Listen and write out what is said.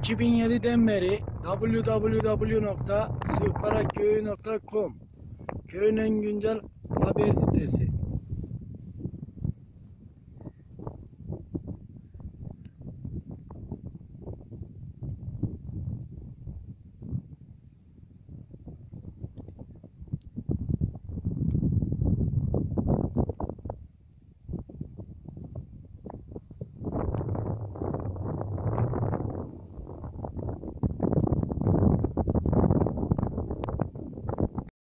2007'den beri www.sığparaköyü.com köyün en güncel haber sitesi.